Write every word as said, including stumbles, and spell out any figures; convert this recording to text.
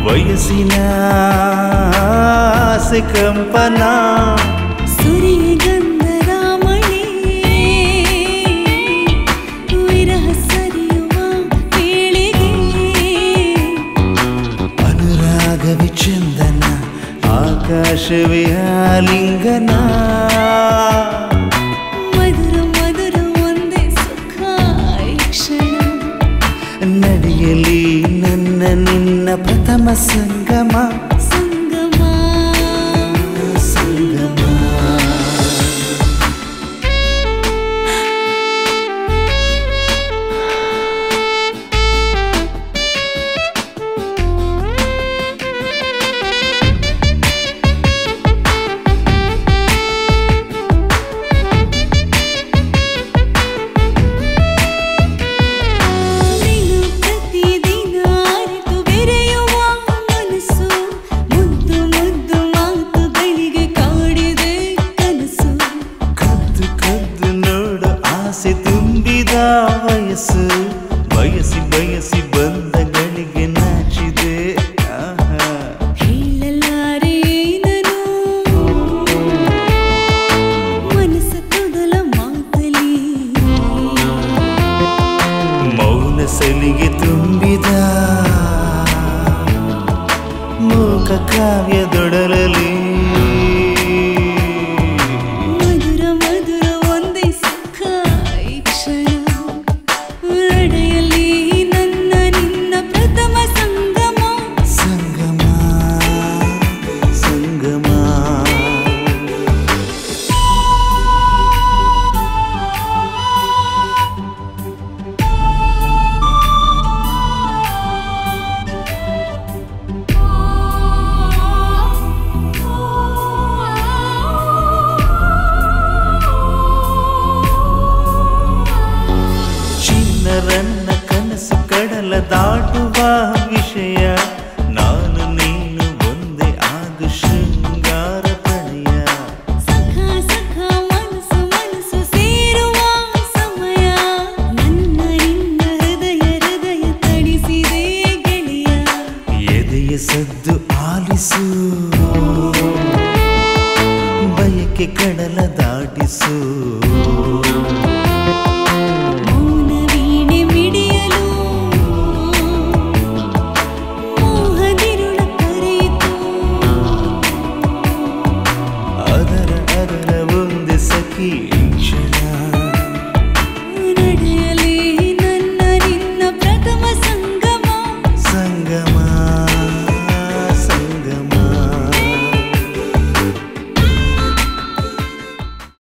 ವಯಸ್ಸಿನ ಆಸೆ ಕಂಪನ ಸುರಿಗಂಧದ ಮಳೆ ವಿರಹ ಸರಿಯುವ ವೇಳೆಗೆ ಅನುರಾಗವಿ ಚಂದನ ಆಕಾಶವೇ ಆಲಿಂಗನ ಮಧುರ ಮಧುರ ಒಂದೇ ಸುಖ ಈ ಕ್ಷಣ ನಡೆಯಲಿ ನನ್ನ ನಿನ್ನ ಪ್ರಥಮ ಸಂಗಮ ಸಂಗಮ ಸಂಗಮ ತುಂಬಿದ ವಯಸ್ಸು ಬಯಸಿ ಬಯಸಿ ಬಂದಗಳಿಗೆ ನಾಚಿದೆ ಹೇಳಲಾರೆ ಏನನು ಮನಸ್ಸ ತೊದಲ ಮಾತಲಿ ಮೌನ ಸಲಿಗೆ ತುಂಬಿದ ಮೂಕ ಕಾವ್ಯದೊಡಲಲಿ ರನ್ನ ಕನಸು ಕಡಲ ದಾಟುವ ವಿಷಯ ನಾನು ನೀನು ಒಂದೇ ಆಗು ಶೃಂಗಾರ ಪ್ರಣಯ ಸಖ ಸಖ ಮನಸ್ಸು ಮನಸ್ಸು ಸೇರುವ ಸಮಯ ನನ್ನ ನಿನ್ನ ಹೃದಯ ಹೃದಯ ತಡಿಸಿದೆ ಗೆಳೆಯ ಎದೆಯ ಸದ್ದು ಆಲಿಸು ಬಯಕೆ ಕಡಲ ದಾಟಿಸು